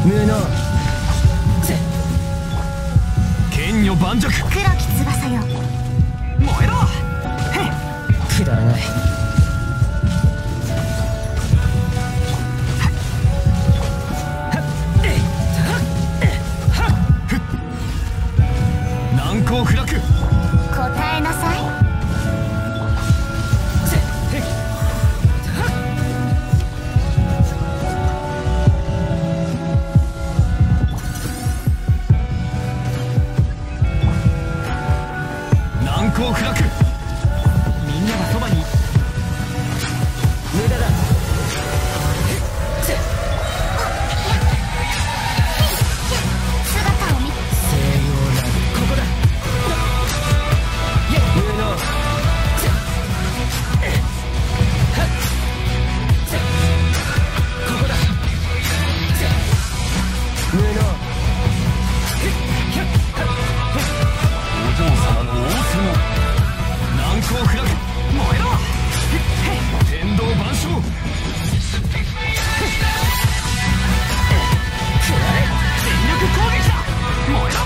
無能剣女盤石黒き翼よ燃えろくだらない難攻不落答えなさい。 難攻不落みんながそばに無駄だ姿を見て西洋なここだ無能ここだ無能お嬢様の仰せの難攻不落燃えろ天道万象くらえ全力攻撃だ燃えろ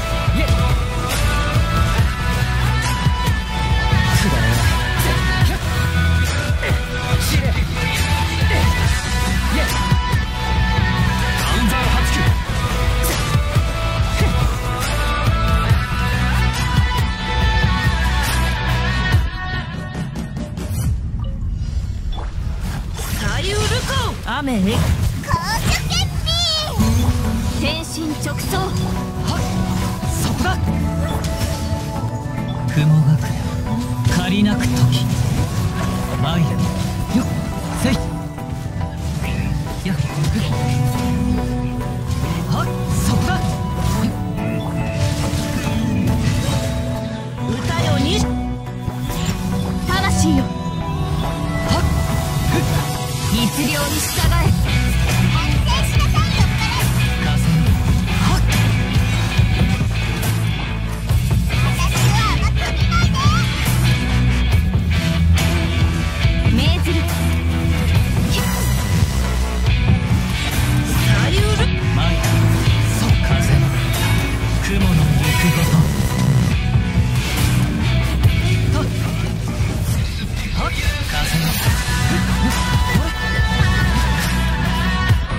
くだらない死ね安山八九雨へ公主権利天心直送はっそこだ雲隠れ借りなく時参るよっせいやっはっそこだ歌よに魂よはっ律令に従え反省しなさいよはっ私は甘く見ないで命ずるさゆる参るそう風雲の行くごとはっはっ風の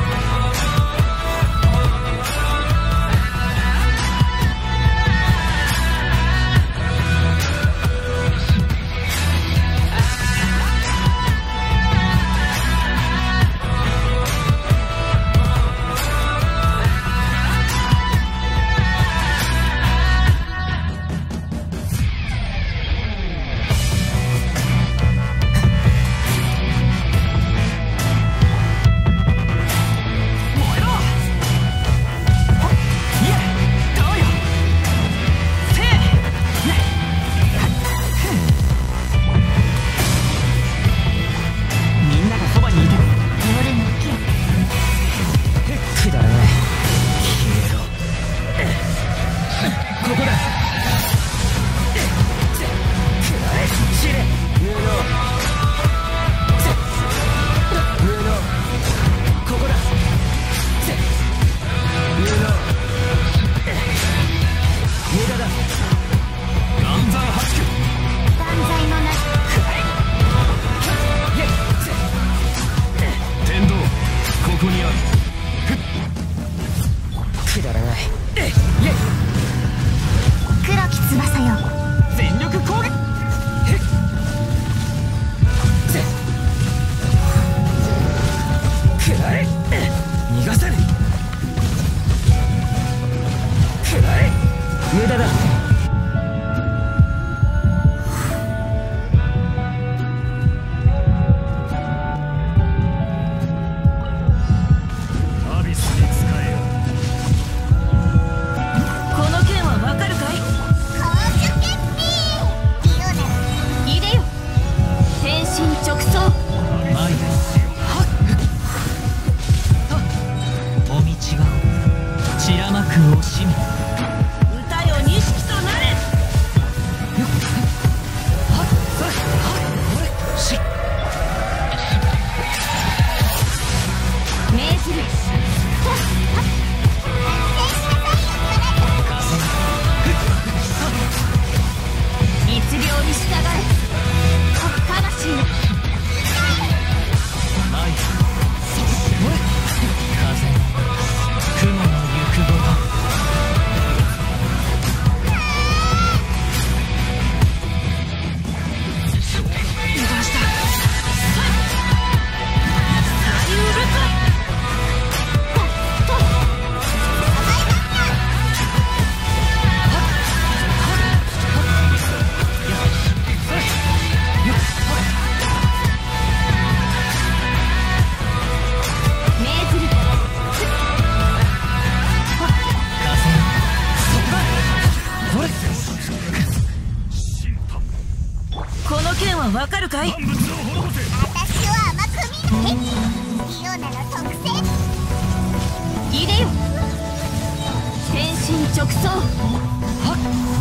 かい？ 万物を滅ぼせ。 私を甘く見ない。イオナの特性。 入れよ。天心直送。 はっ、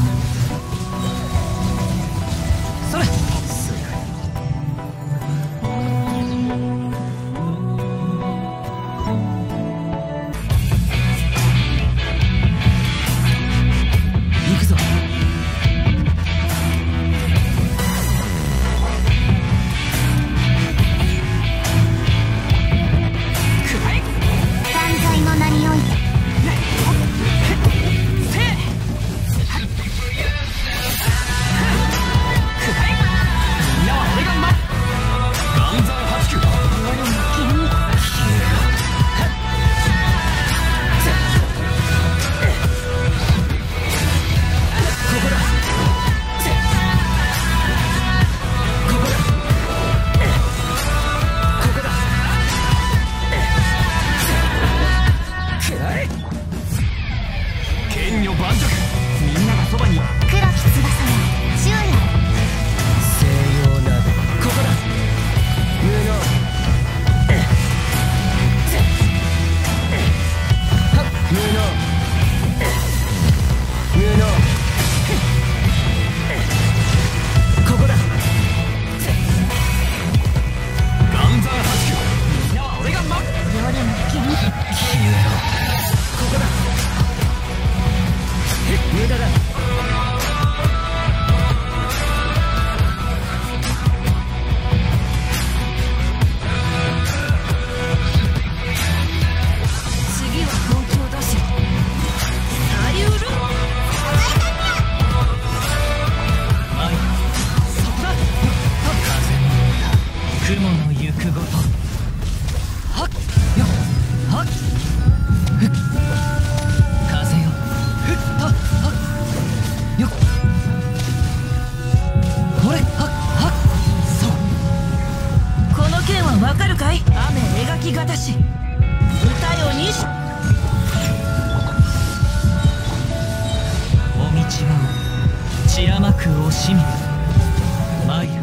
それ。行くぞ。 犯罪の名においてみんなは俺が岩山八九。 俺の剣剣女盤石。みんながそばに。 黒き翼の昼夜。 西洋鍋、ここだ。無能。はっ、無能。無能。ここだ。 岩山八九。みんなは俺が夜の剣消えろ。ここだ。無駄だ。 次は本気を出せ。ありうる。 前、そこだ。風の歌、雲の行くごと。はっ、よっ、はっ、ふっ。風よ、ふっと、はっ、よっ。ほれ、はっ、はっ、そう。 この剣はわかるかい？雨描きがたし。歌よにし。 お道は散らまく惜しみ。参る。